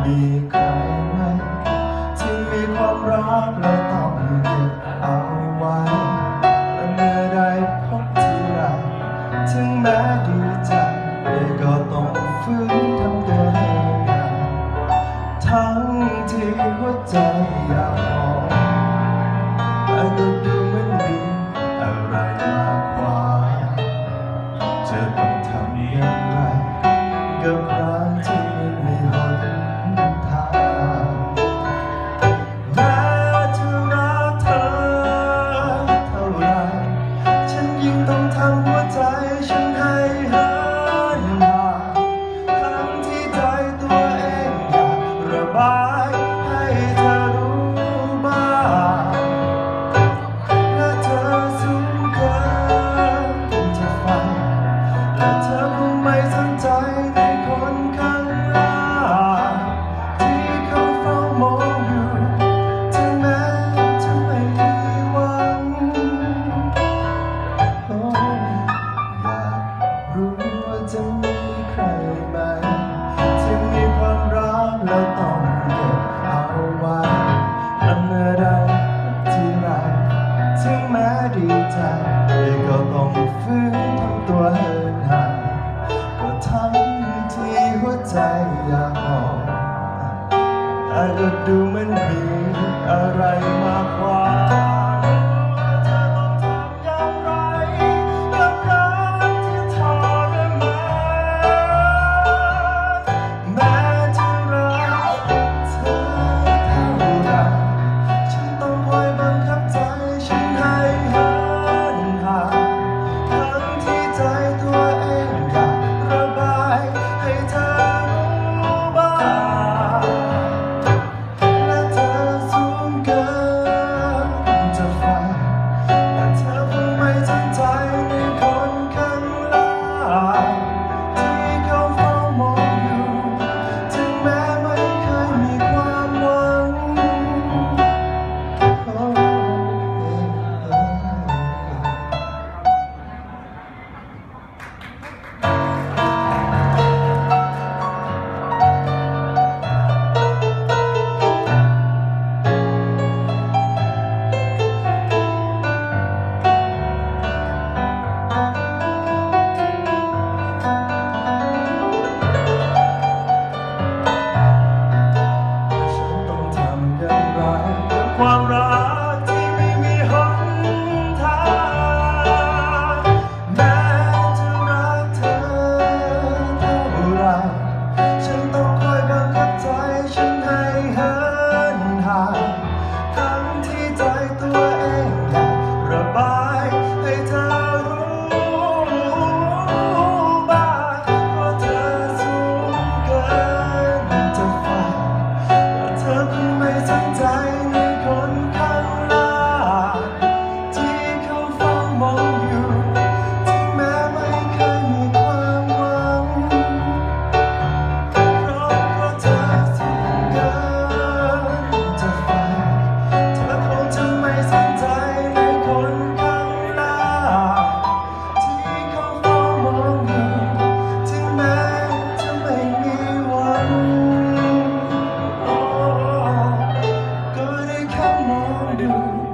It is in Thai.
มีใครไหมที่มีความรักและต้องเก็บเอาไว้และเมื่อได้พบทีไรถึงแม้ดีใจก็ต้องฝืนทำตัวให้ห่างทั้งที่หัวใจอยากบอกแต่ก็ดูเหมือนมีอะไรมากกว่าจะต้องทำอย่างไรกับรักที่ไม่มีหนทางแม้จะรักเธอเท่าไรฉันยิ่งต้องทำหัวใจฉันให้เหินห่างทั้งที่ใจตัวเองอยากระบายให้เธอรู้บ้างและเธอสูงเกินจะฟังและเธอคงไม่สนใจในคนข้างล่างที่เขาเฝ้ามองอยู่ถึงแม้จะไม่มีหวังอยากรู้ว่าจะมีใครไหมที่มีความรักแล้วต้องเก็บเอาไว้และเมื่อได้พบทีไรถึงแม้ดีใจก็ต้องฝืนทำตัวเหินห่างก็ทั้งที่หัวใจอยากบอกแต่ก็ดูเหมือนมีอะไรมากกว่าเธอต้องทำอย่างไรกับรักที่ทรมานแม้จะรักเธอเท่าไรฉันต้องคอยบังคับใจฉันให้เหินห่างทั้งที่ใจตัวเองอยากระบายให้เธอรู้บ้างและเธอสูงเกินจะฟังแต่เธอคงไม่สนใจในคนข้างล่างที่เขาเฝ้ามองอยู่ถึงแม้ไม่เคยมีความหวังความรักที่ไม่มีหนทางแม้จะรักเธอเท่าไรฉันต้องคอยบังคับใจฉันให้เหินห่างทั้งที่ใจตัวเองอยากระบายให้เธอรู้บ้างเพราะเธอสูงเกินจะฟังและเธอคงไม่สนใจคนข้างล่างที่เขาเฝ้ามองอยู่ถึงแม้ไม่เคยมีความหวังเพราะเธอสูงเกินจะฟังเธอคงจะไม่สนใจในคนข้างล่างที่เขาเฝ้ามองอยู่ถึงแม้จะไม่มีหวังก็ได้แค่มองดู